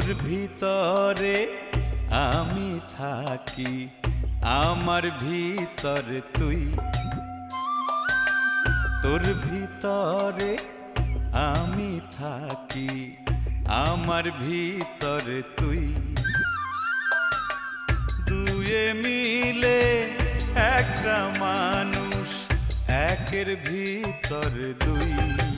তোর ভিতরে আমি থাকি, আমার ভিতর তুই। তোর ভিতরে আমি থাকি, আমার ভিতর তুই। দুয়ে মিলে একটা মানুষ, একের ভিতর দুই।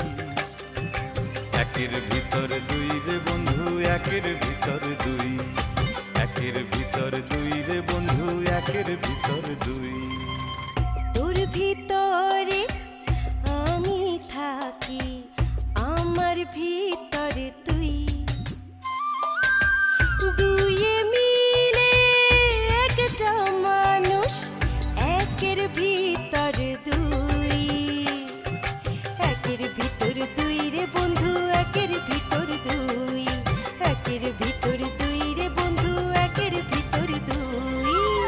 একের ভিতর দুই রে বন্ধু, একের ভিতর দুই। একের ভিতর দুই রে বন্ধু, একের ভিতর দুই। তোর ভিতরে আমি থাকি, আমার ভিতরে তুই। দুয়ে মিলে একটা মানুষ, একের ভিতর দুই। একের ভিতর দুই রে বন্ধু, একের ভিতর দুই। একের ভিতর দুই রে বন্ধু, একের ভিতর দুই।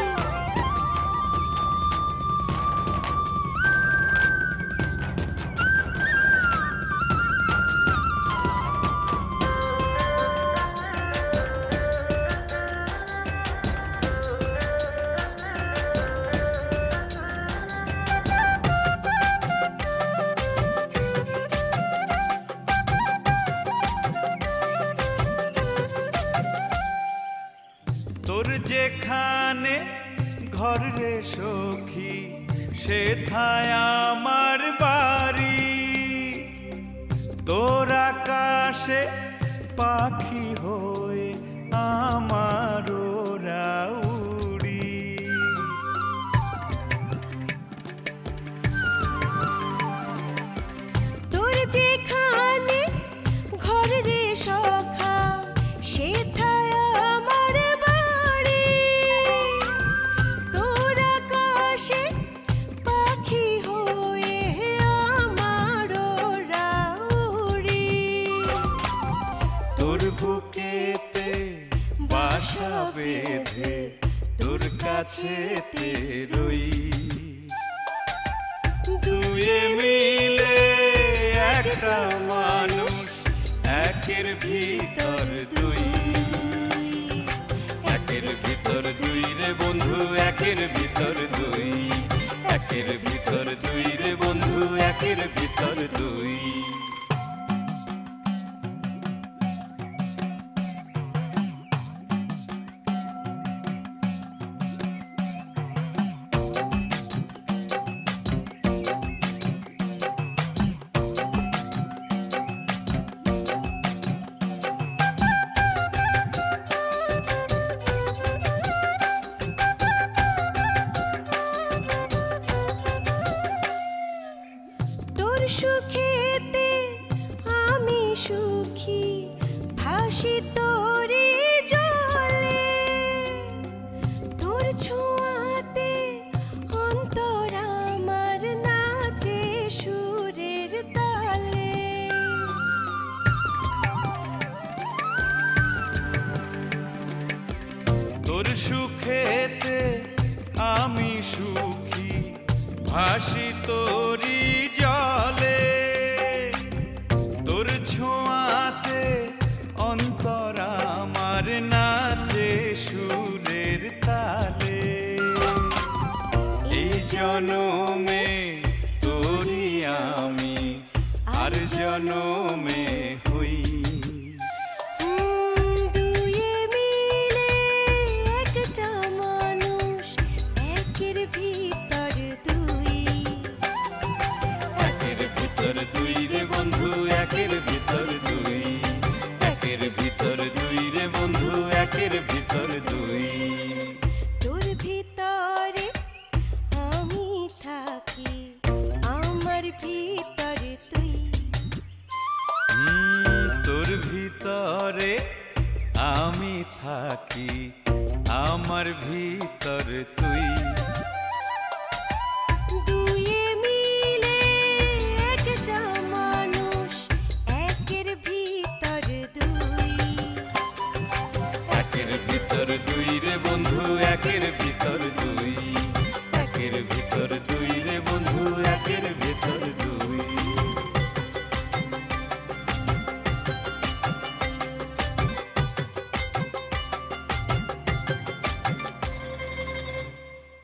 তোর যেখানে ঘর রে সখী, সেথায় আমার বাড়ি। তোর আকাশে পাখি হয়ে আমার উড়ি। তোর যেখানে ঘর রে সখা, সেথায় আমার বাড়ি। তোর আকাশে পাখি হয়ে আমার উড়ি। তোর বুকেতে বাসা বেঁধে তোর কাছেতে রই। দুয়ে মিলে একটা মানুষ, একের ভিতর দুই। একের ভিতর দুই রে বন্ধু, একের ভিতর দুই। একের ভিতর দুই রে বন্ধু, একের ভিতর দুই। তোর সুখেতে আমি সুখী, ভাসি তোরে জলে। তোর ছোঁয়াতে অন্তর আমার নাচে সুরের তালে। তোর সুখেতে আমি সুখী, ভাসি তোরি জলে। তোর ছোঁয়াতে অন্তর আমার নাচে সুরের তালে। এই জনমে তোরি আমি, আর জনমে হই। দুয়ে মিলে একটা মানুষ, একের ভিতর দুই। একের ভিতর দুই রে বন্ধু, একের ভিতর দুই। একের ভিতর দুই রে বন্ধু, একের ভিতর দুই। তোর ভিতরে আমি থাকি, আমার ভিতরে তুই। তোর ভিতরে আমি থাকি, আমার ভিতর তুই।